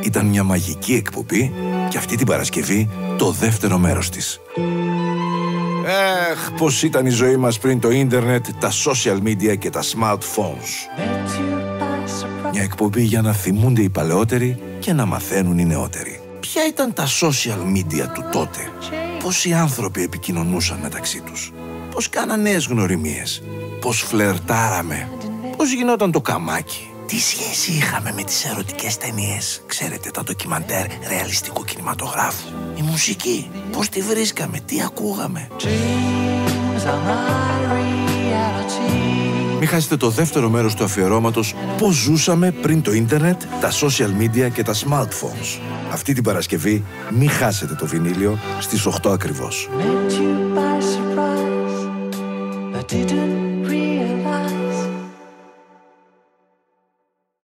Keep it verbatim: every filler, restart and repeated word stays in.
Ήταν μια μαγική εκπομπή και αυτή την Παρασκευή το δεύτερο μέρος της. Έχ, πώς ήταν η ζωή μας πριν το ίντερνετ, τα social media και τα smartphones. Μια εκπομπή για να θυμούνται οι παλαιότεροι και να μαθαίνουν οι νεότεροι. Ποια ήταν τα social media του τότε? Πώς οι άνθρωποι επικοινωνούσαν μεταξύ τους? Πώς κάναν νέες γνωριμίες? Πώς φλερτάραμε? Πώς γινόταν το καμάκι? Τι σχέση είχαμε με τις ερωτικές ταινίες? Ξέρετε, τα ντοκιμαντέρ ρεαλιστικού κινηματογράφου. Η μουσική, πώς τη βρίσκαμε? Τι ακούγαμε? Μην χάσετε το δεύτερο μέρος του αφιερώματος πώς ζούσαμε πριν το ίντερνετ, τα social media και τα smartphones. Αυτή την Παρασκευή μην χάσετε το βινίλιο στις οκτώ ακριβώς.